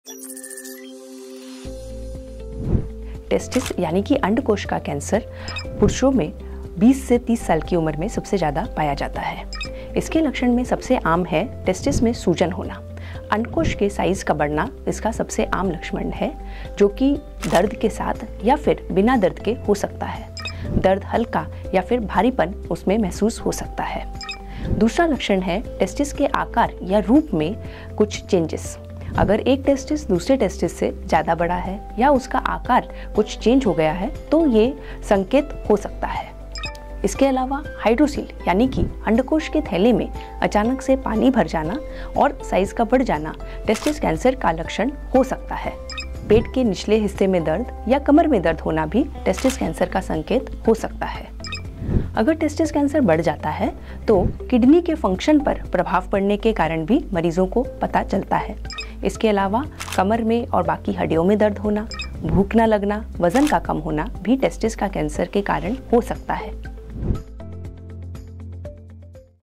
Testis यानी कि अंडकोश का कैंसर पुरुषों में 20 से 30 साल की उम्र में सबसे ज़्यादा पाया जाता है। इसके लक्षण में सबसे आम है टेस्टिस में सूजन होना। अंडकोश के साइज का बढ़ना इसका सबसे आम लक्षण है, जो कि दर्द के साथ या फिर बिना दर्द के हो सकता है। दर्द हल्का या फिर भारीपन उसमें महसूस हो सकता है। दूसरा लक्षण है टेस्टिस के आकार या रूप में कुछ चेंजेस। अगर एक टेस्टिस दूसरे टेस्टिस से ज़्यादा बड़ा है या उसका आकार कुछ चेंज हो गया है तो ये संकेत हो सकता है। इसके अलावा हाइड्रोसील यानी कि अंडकोश के थैले में अचानक से पानी भर जाना और साइज का बढ़ जाना टेस्टिस कैंसर का लक्षण हो सकता है। पेट के निचले हिस्से में दर्द या कमर में दर्द होना भी टेस्टिस कैंसर का संकेत हो सकता है। अगर टेस्टिस कैंसर बढ़ जाता है तो किडनी के फंक्शन पर प्रभाव पड़ने के कारण भी मरीजों को पता चलता है। इसके अलावा कमर में और बाकी हड्डियों में दर्द होना, भूख न लगना, वजन का कम होना भी टेस्टिस का कैंसर के कारण हो सकता है।